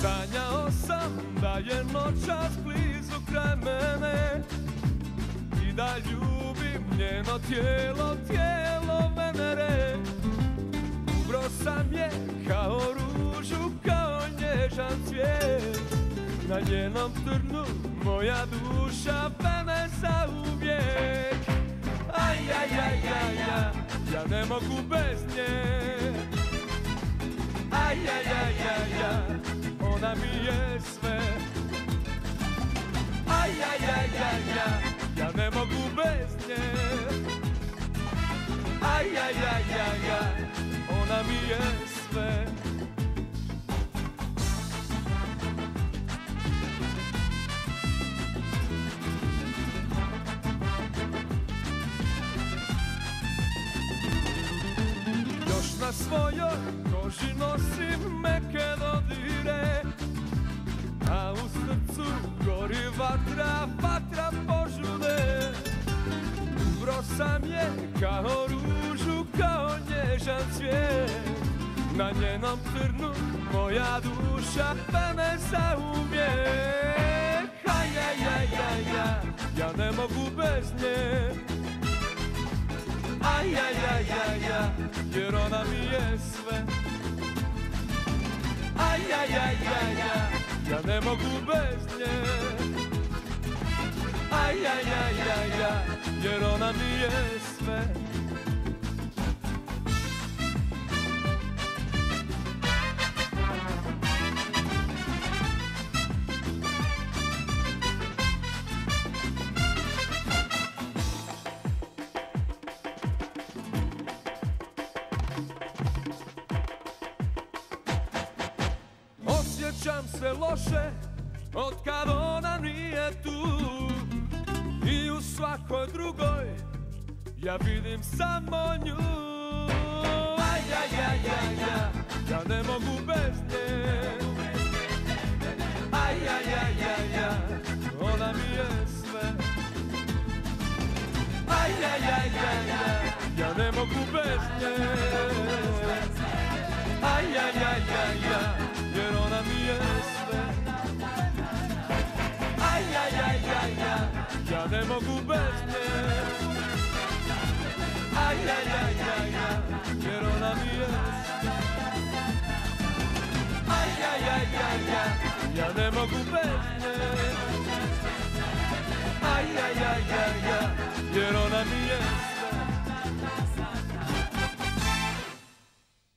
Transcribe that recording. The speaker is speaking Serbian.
Sanjao sam da je noćas blizu kraj mene i da ljubim njeno tijelo, tijelo Venere. Ubro sam je kao ružu, kao nježan cvijet, na njenom trnu moja duša pene zauvijek. Aj, aj, aj, aj, aj, ja ne mogu bez nje. Aj, aj, aj, aj, aj, ona mi je sve. Aj, aj, aj, aj, aj, ja ne mogu bez nje. Aj, aj, aj, aj, aj, ona mi je sve. Još na svojoj koži nosim meke dodire, a u srcu gori vatra, vatra požude. Ubro sam je kao ružu, kao nježan cvijet, na njenom trnu moja duša pene zauvijek. Aj, aj, aj, aj, aj, ja ne mogu bez nje. Aj, aj, aj, aj, aj, jer ona mi je sve. Aj, aj, aj, aj, aj, ja ne mogu bez nje. Aj, aj, aj, aj, aj, jer ona mi je sve. Osjećam se loše od kad ona nije tu, i u svakoj drugoj ja vidim samo nju. Aj, aj, aj, aj, aj, ja ne mogu bez nje. Aj, aj, aj, aj, aj, ona mi je sve. Aj, aj, aj, aj, aj, ja ne mogu bez nje. Aj, aj, aj, aj, aj, jer ona mi je sve. Aj, aj, aj, aj, aj, ja ne mogu bez nje. Aj, aj, aj, aj, aj, jer ona mi je sve. Aj, aj, aj, aj, aj, ja ne mogu bez nje.